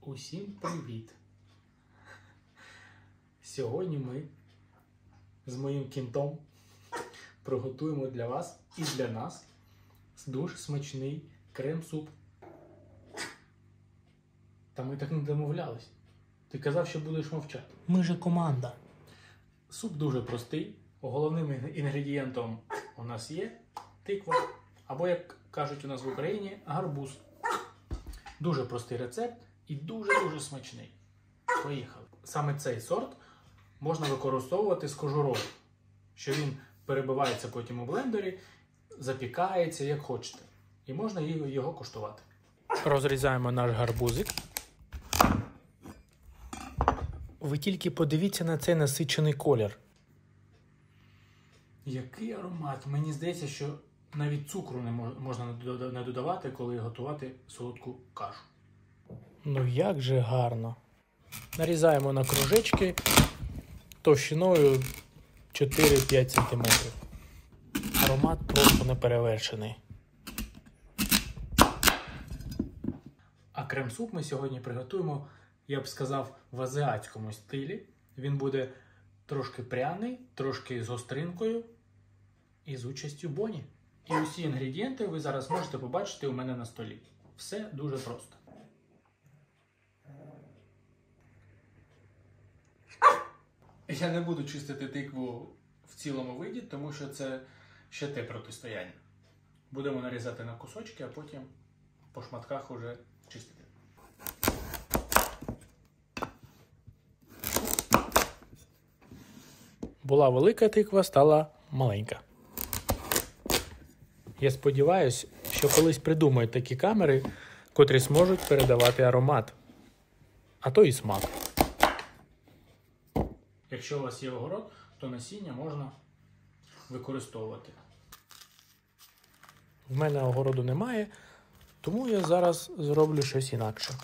Усім привіт! Сьогодні ми з моїм кінтом приготуємо для вас і для нас дуже смачний крем-суп. Та ми так не домовлялись. Ти казав, що будеш мовчати. Ми же команда. Суп дуже простий. Головним інгредієнтом у нас є тиква, або, як кажуть у нас в Україні, гарбуз. Дуже простий рецепт і дуже-дуже смачний. Поїхали. Саме цей сорт можна використовувати з кожурою, що він перебивається потім у блендері, запікається, як хочете. І можна його куштувати. Розрізаємо наш гарбузик. Ви тільки подивіться на цей насичений колір. Який аромат! Мені здається, що навіть цукру можна не додавати, коли готувати солодку кашу. Ну як же гарно. Нарізаємо на кружечки товщиною 4-5 см. Аромат просто неперевершений. А крем-суп ми сьогодні приготуємо, я б сказав, в азіатському стилі. Він буде трошки пряний, трошки з гостринкою і з участю боні. І усі інгредієнти ви зараз можете побачити у мене на столі. Все дуже просто. Я не буду чистити тикву в цілому виді, тому що це ще те протистояння. Будемо нарізати на кусочки, а потім по шматках уже чистити. Була велика тиква, стала маленька. Я сподіваюся, що колись придумають такі камери, котрі зможуть передавати аромат, а то і смак. Якщо у вас є огород, то насіння можна використовувати. В мене огороду немає, тому я зараз зроблю щось інакше.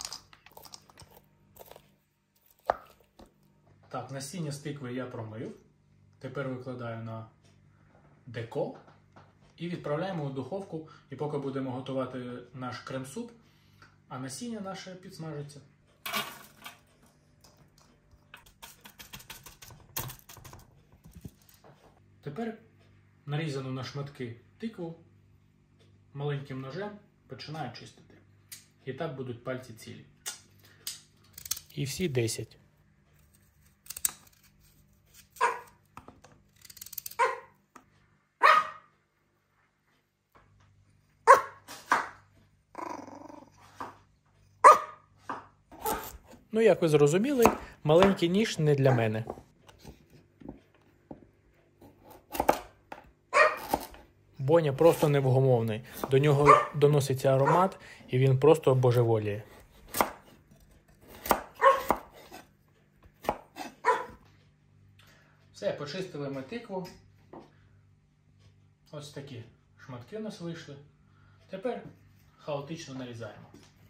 Так, насіння з тикви я промив. Тепер викладаю на деко і відправляємо у духовку. І поки будемо готувати наш крем-суп, а насіння наше підсмажиться. Тепер нарізану на шматки тикву маленьким ножем починаю чистити. І так будуть пальці цілі. І всі 10. Ну, як ви зрозуміли, маленький ніж не для мене. Боня просто невгомовний. До нього доноситься аромат, і він просто божеволіє. Все, почистили ми тикву. Ось такі шматки у нас вийшли. Тепер хаотично нарізаємо.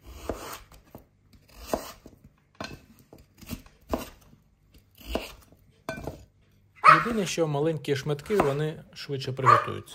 Єдине, що маленькі шматки, вони швидше приготуються.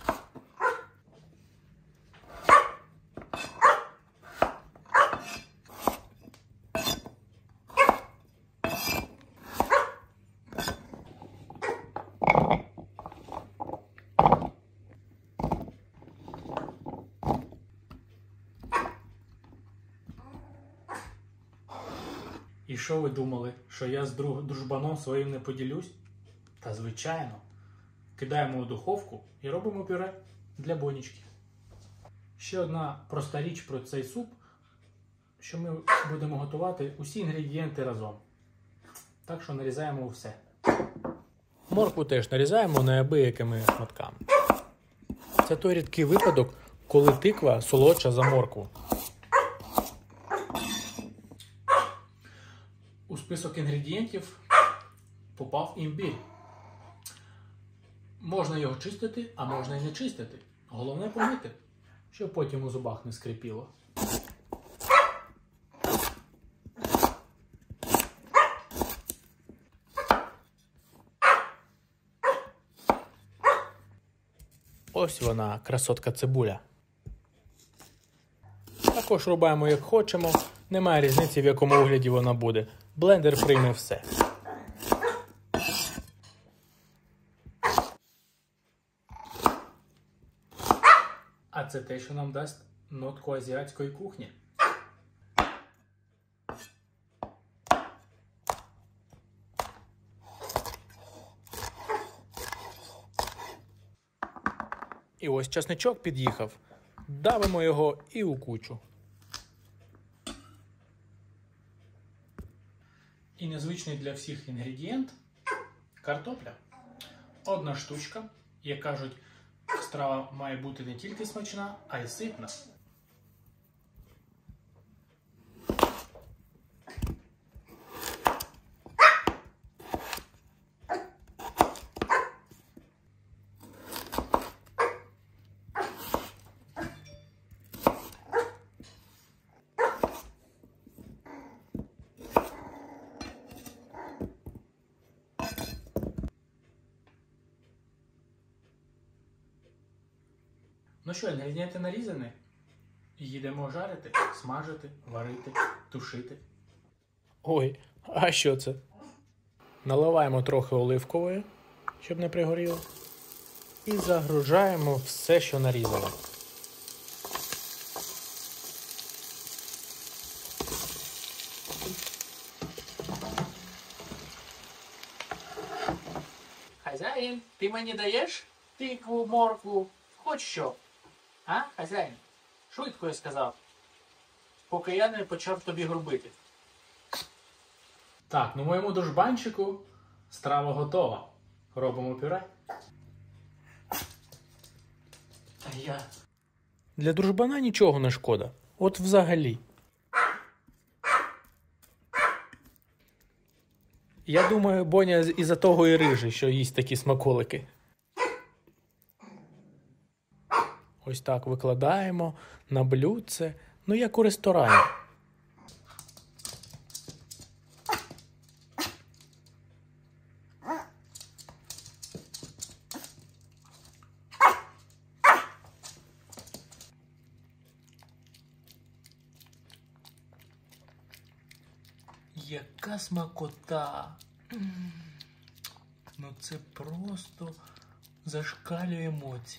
І що ви думали, що я з дружбаном своїм не поділюсь? Та звичайно. Кидаємо у духовку і робимо пюре для бонічки. Ще одна проста річ про цей суп, що ми будемо готувати усі інгредієнти разом. Так що нарізаємо все. Моркву теж нарізаємо неабиякими шматками. Це той рідкий випадок, коли тиква солодша за моркву. У список інгредієнтів попав імбір. Можна його чистити, а можна і не чистити. Головне помити, щоб потім у зубах не скрипіло. Ось вона, красотка цибуля. Також рубаємо як хочемо, немає різниці, в якому вигляді вона буде. Блендер прийме все. А це те, що нам дасть нотку азіатської кухні. І ось часничок під'їхав. Давимо його і у кучу. І незвичний для всіх інгредієнт – картопля. Одна штучка, як кажуть, страва має бути не тільки смачна, а й ситна. Ну що, інгредієнти нарізані? Їдемо жарити, смажити, варити, тушити. Ой, а що це? Наливаємо трохи оливкової, щоб не пригоріло. І загружаємо все, що нарізали. Хазяїн, ти мені даєш тикву, моркву, хоч що? А, хазяїн? Швидко я сказав, поки я не почав тобі грубити. Так, ну моєму дружбанчику страва готова. Робимо пюре. А я... Для дружбана нічого не шкода. От взагалі. Я думаю, Боня із-за того і рижий, що їсть такі смаколики. Ось так викладаємо на блюдце, ну як у ресторані. Яка смакота! Ну це просто зашкалює емоцій.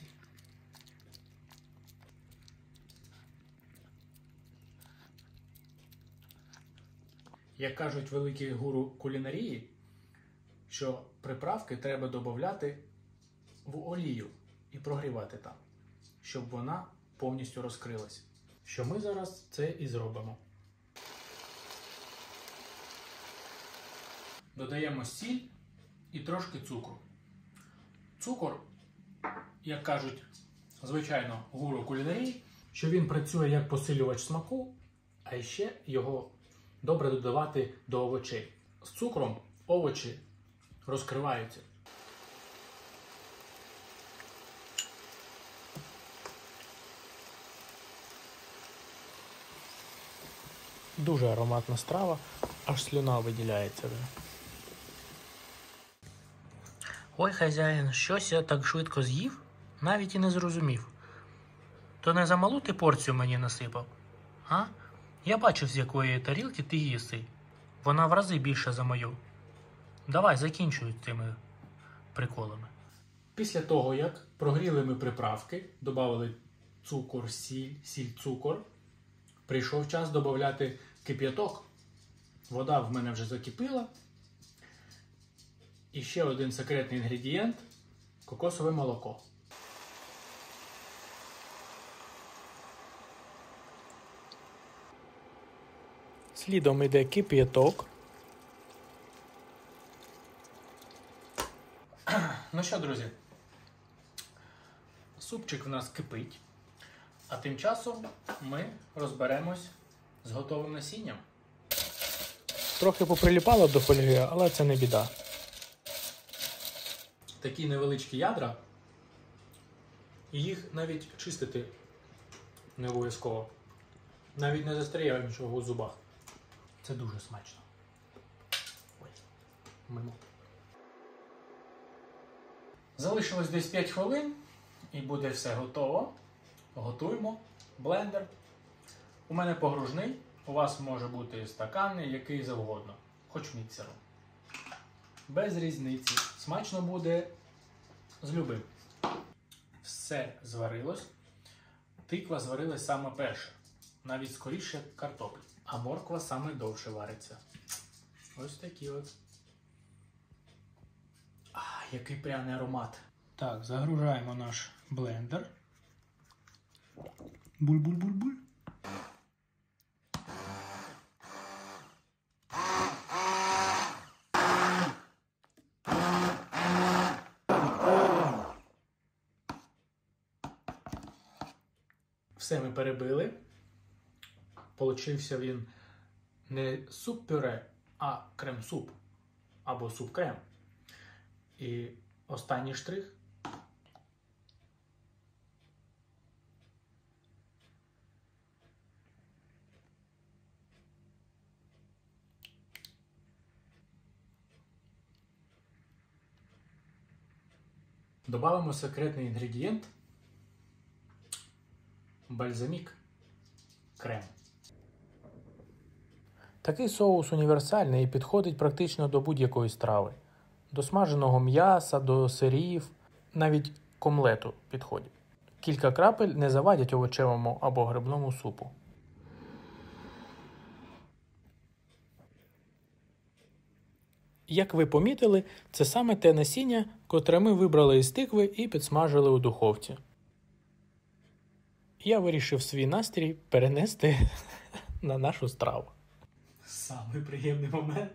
Як кажуть великі гуру кулінарії, що приправки треба додавати в олію і прогрівати там, щоб вона повністю розкрилась. Що ми зараз це і зробимо. Додаємо сіль і трошки цукру. Цукор, як кажуть, звичайно, гуру кулінарії, що він працює як посилювач смаку, а ще його добре додавати до овочей. З цукром овочі розкриваються. Дуже ароматна страва, аж слюна виділяється вже. Ой, хазяїн, щось я так швидко з'їв, навіть і не зрозумів. То не замалу ти порцію мені насипав? А? Я бачив, з якої тарілки ти їси. Вона в рази більша за мою. Давай, закінчуй цими приколами. Після того, як прогріли ми приправки, додали цукор, сіль, цукор, прийшов час додати кип'яток. Вода в мене вже закипіла. І ще один секретний інгредієнт – кокосове молоко. Слідом йде кип'яток. Ну що, друзі, супчик в нас кипить, а тим часом ми розберемось з готовим насінням. Трохи поприліпало до фольги, але це не біда. Такі невеличкі ядра, і їх навіть чистити не обов'язково. Навіть не застряє нічого у зубах. Це дуже смачно. Ой, мимо. Залишилось десь 5 хвилин і буде все готово. Готуємо блендер. У мене погружний, у вас може бути стаканний, який завгодно, хоч міксером. Без різниці. Смачно буде з любим. Все зварилось. Тиква зварилась саме перша. Навіть скоріше картоплі. А морква саме довше вариться. Ось такі от. Який пряний аромат. Так, загружаємо наш блендер. Буль-буль-буль-буль. Все ми перебили. Получився він не суп-пюре, а крем-суп. Або суп-крем. І останній штрих. Добавимо секретний інгредієнт. Бальзамік. Крем. Такий соус універсальний і підходить практично до будь-якої страви. До смаженого м'яса, до сирів, навіть к омлету підходить. Кілька крапель не завадять овочевому або грибному супу. Як ви помітили, це саме те насіння, котре ми вибрали із тикви і підсмажили у духовці. Я вирішив свій настрій перенести на нашу страву. Самий приємний момент.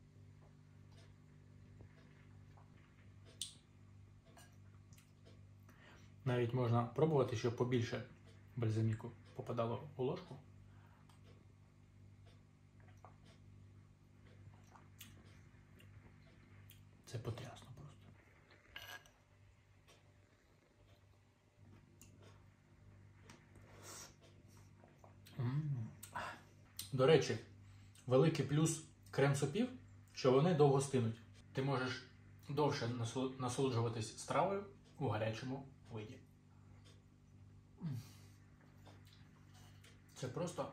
Навіть можна пробувати, щоб побільше бальзаміку попадало у ложку. Це потрясно просто. До речі, великий плюс крем-супів, що вони довго стинуть. Ти можеш довше насолоджуватись стравою у гарячому виді. Це просто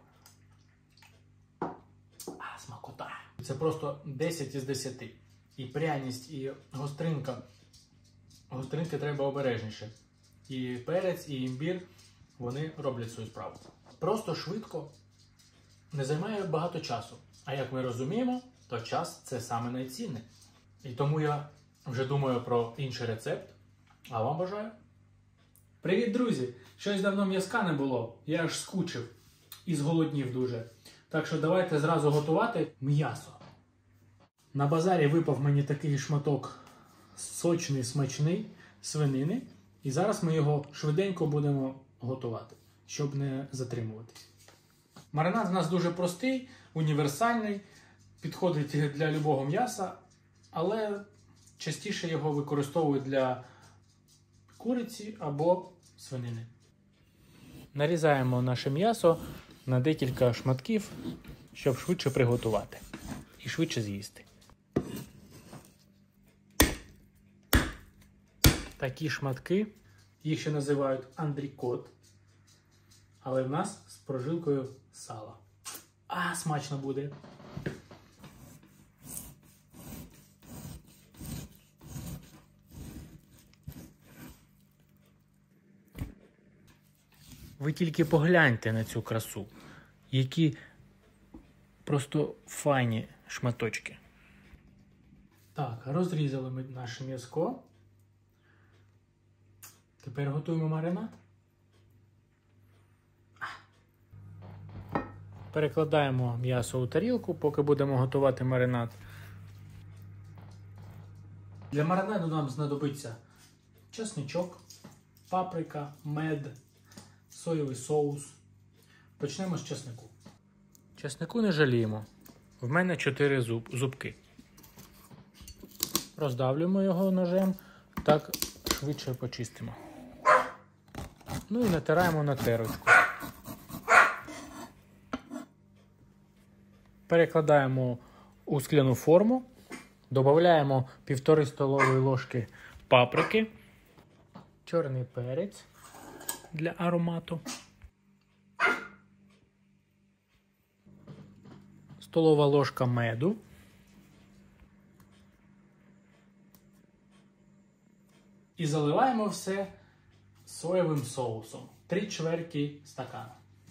смакота. Це просто 10 із 10. І пряність, і гостринка. Гостринки треба обережніше. І перець, і імбір, вони роблять свою справу. Просто швидко, не займає багато часу. А як ми розуміємо, то час – це саме найцінне. І тому я вже думаю про інший рецепт. А вам бажаю. Привіт, друзі! Щось давно м'язка не було. Я аж скучив і зголоднів дуже. Так що давайте зразу готувати м'ясо. На базарі випав мені такий шматок сочний, смачний свинини. І зараз ми його швиденько будемо готувати, щоб не затримуватись. Маринад у нас дуже простий, універсальний, підходить для любого м'яса, але частіше його використовують для куриці або свинини. Нарізаємо наше м'ясо на декілька шматків, щоб швидше приготувати і швидше з'їсти. Такі шматки, їх ще називають андрікот, але в нас з прожилкою сала. Смачно буде! Ви тільки погляньте на цю красу, які просто файні шматочки. Так, розрізали ми наше м'язко. Тепер готуємо маринад. Перекладаємо м'ясо у тарілку, поки будемо готувати маринад. Для маринаду нам знадобиться чесничок, паприка, мед, соєвий соус. Почнемо з чеснику. Чеснику не жаліємо. В мене 4 зубки. Роздавлюємо його ножем, так швидше почистимо. Ну і натираємо на терочку. Перекладаємо у скляну форму, додаємо 1,5 столової ложки паприки, чорний перець для аромату, столова ложка меду, і заливаємо все соєвим соусом. 3/4 стакана.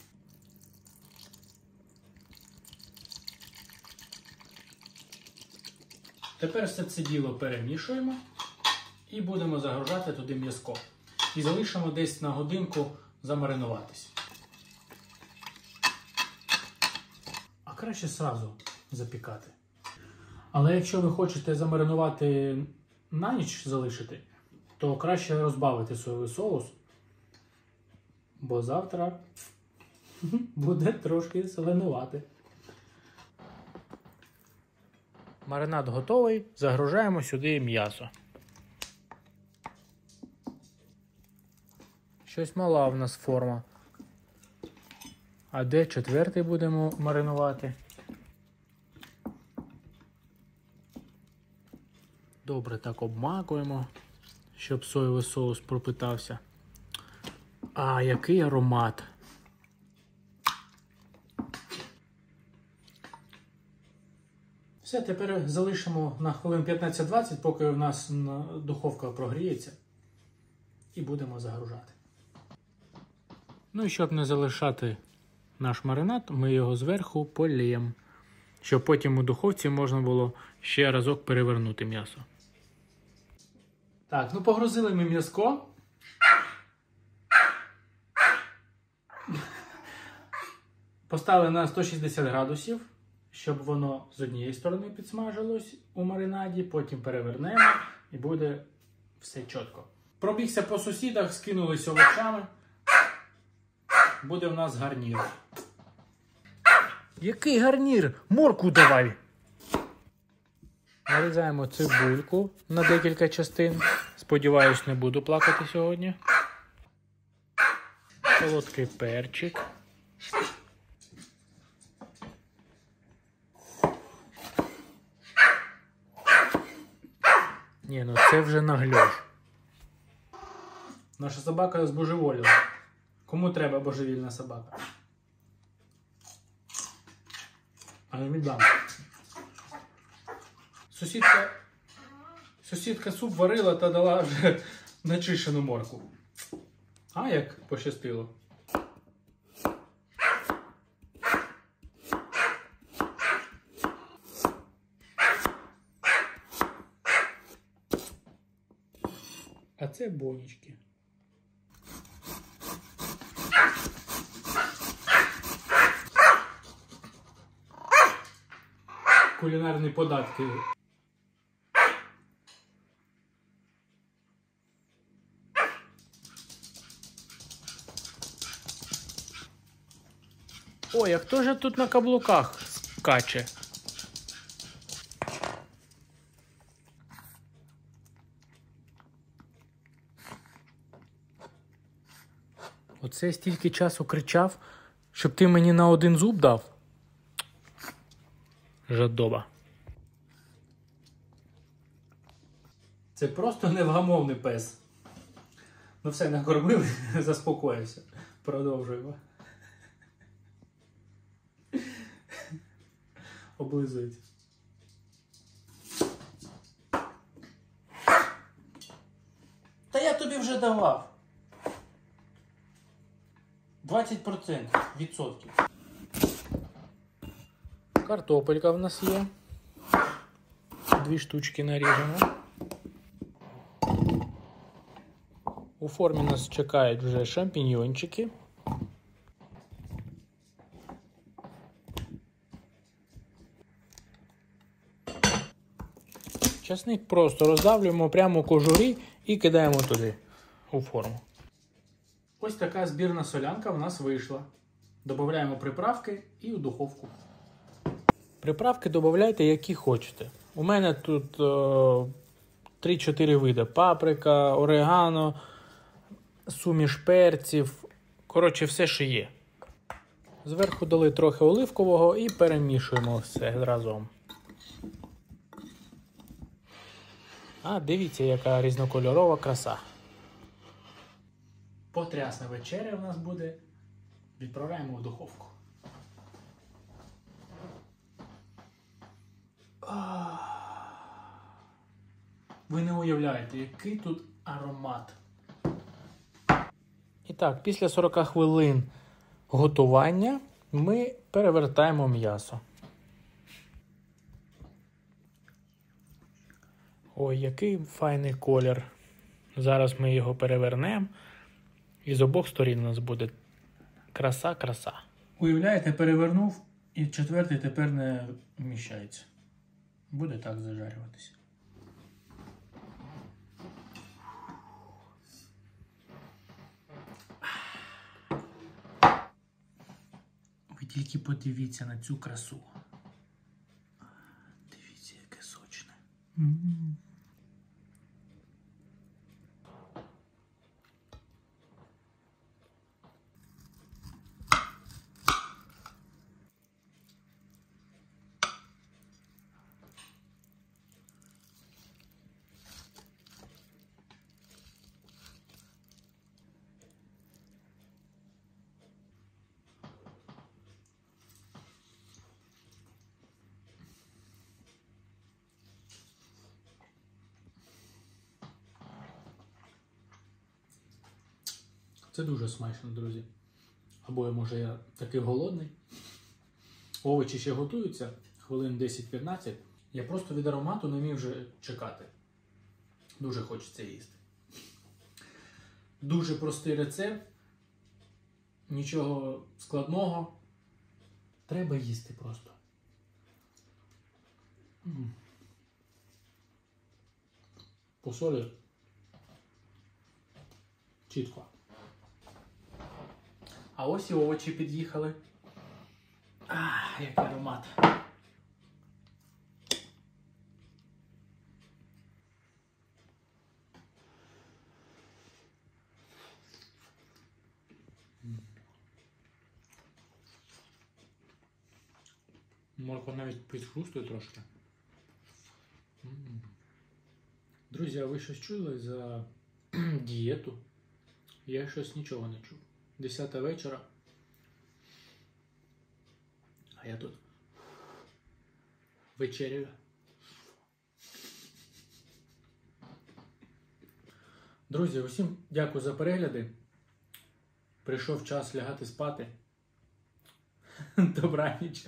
Тепер все це діло перемішуємо і будемо загружати туди м'язко. І залишимо десь на годинку замаринуватись. А краще сразу запікати. Але якщо ви хочете замаринувати на ніч залишити, то краще розбавити соєвий соус, бо завтра буде трошки соленувати. маринад готовий, загружаємо сюди м'ясо. Щось мала в нас форма. А де четвертий будемо маринувати? Добре так обмакуємо, щоб соєвий соус пропитався. А, який аромат! Все, тепер залишимо на хвилин 15-20, поки у нас духовка прогріється. І будемо загружати. Ну і щоб не залишати наш маринад, ми його зверху поліємо, щоб потім у духовці можна було ще разок перевернути м'ясо. Так, ну погрузили ми м'язко. Поставили на 160 градусів, щоб воно з однієї сторони підсмажилось у маринаді, потім перевернемо і буде все чітко. Пробігся по сусідах, скинулись овочами. Буде в нас гарнір. Який гарнір? Моркву давай! Нарізаємо цибульку на декілька частин. Сподіваюсь, не буду плакати сьогодні. Солодкий перчик. Ні, ну це вже нагльош. Наша собака збожеволіла. Кому треба божевільна собака? А не віддам. Сусідка суп варила та дала вже начищену морку. А як пощастило. А це бонічки. Кулінарні податки. Ой, а хто ж тут на каблуках скаче? Оце стільки часу кричав, щоб ти мені на один зуб дав? Жадоба. Це просто невгамовний пес. Ну все, накормили, заспокоївся. Продовжуємо. Облизується. Та я тобі вже давав. 20%. Відсотків. Картопелька в нас є. 2 штучки наріжемо. У формі нас чекають вже шампіньйончики. Часник просто роздавлюємо прямо у кожурі і кидаємо туди, у форму. Ось така збірна солянка в нас вийшла. Додаємо приправки і у духовку. Приправки додавайте, які хочете. У мене тут 3-4 види. Паприка, орегано, суміш перців. Коротше, все, що є. Зверху дали трохи оливкового і перемішуємо все разом. А, дивіться, яка різнокольорова краса. Потрясна вечеря в нас буде. Відправляємо в духовку. Ви не уявляєте, який тут аромат. І так, після 40 хвилин готування ми перевертаємо м'ясо. Ой, який файний колір. Зараз ми його перевернемо. І з обох сторін у нас буде краса-краса. Уявляєте, перевернув і четвертий тепер не вміщається. Буде так зажарюватися. Ви тільки подивіться на цю красу. Дивіться, яке сочне. Це дуже смачно, друзі. Або, може, я такий голодний. Овочі ще готуються, хвилин 10-15. Я просто від аромату не міг вже чекати. Дуже хочеться їсти. Дуже простий рецепт. Нічого складного. Треба їсти просто. По солі чітко. А ось і овочі під'їхали. Який аромат. Морква навіть підхрустує трошки. Друзі, а ви щось чули за дієту? Я щось нічого не чув. 10 вечора. А я тут вечерю. Друзі, усім дякую за перегляди. Прийшов час лягати спати. Добраніч.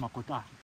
смакота.